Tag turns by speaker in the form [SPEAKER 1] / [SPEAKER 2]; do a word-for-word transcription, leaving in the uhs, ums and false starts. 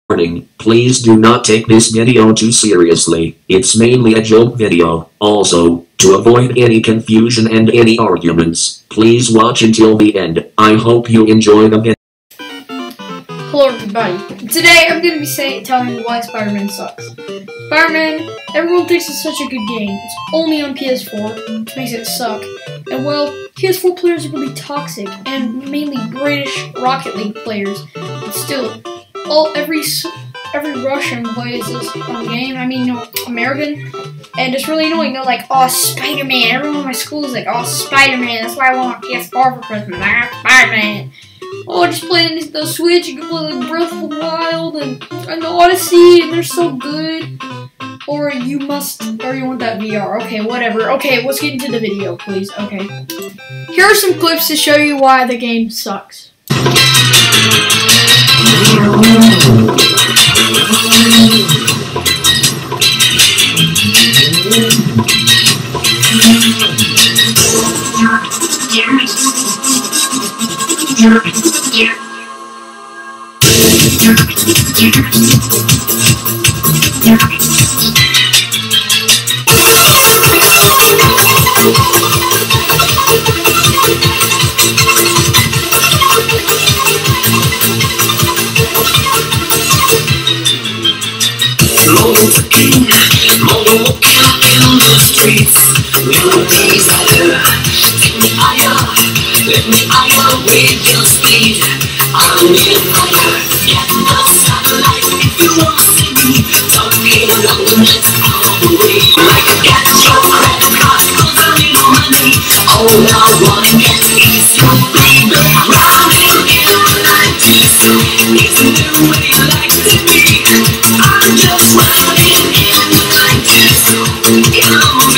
[SPEAKER 1] Warning, please do not take this video too seriously. It's mainly a joke video. Also, to avoid any confusion and any arguments, please watch until the end. I hope you enjoy the video.
[SPEAKER 2] Hello everybody. Today I'm going to be saying, telling you why Spider-Man sucks. Spider-Man, everyone thinks it's such a good game. It's only on P S four, which makes it suck. And well, P S four players are really toxic, and mainly British Rocket League players. But still, all every every Russian plays this game. I mean, you know, American, and it's really annoying. They're like, "Oh, Spider-Man!" Everyone in my school is like, "Oh, Spider-Man!" That's why I want a P S four for Christmas. I got Spider-Man. Oh, just playing the Switch. You can play like Breath of the Wild and, and Odyssey, and they're so good. Or you must, or you want that V R. Okay, whatever. Okay, let's get into the video, please. Okay. Here are some clips to show you why the game sucks.
[SPEAKER 3] Let me higher with your speed. I'm in fire. Get the satellite if you want to see me. Talking along the next way. Like a get your credit card, cause I need money. All I wanna get is your baby. Running in the nineties. Isn't the way you like to be? I'm just running in the nineties. Come on.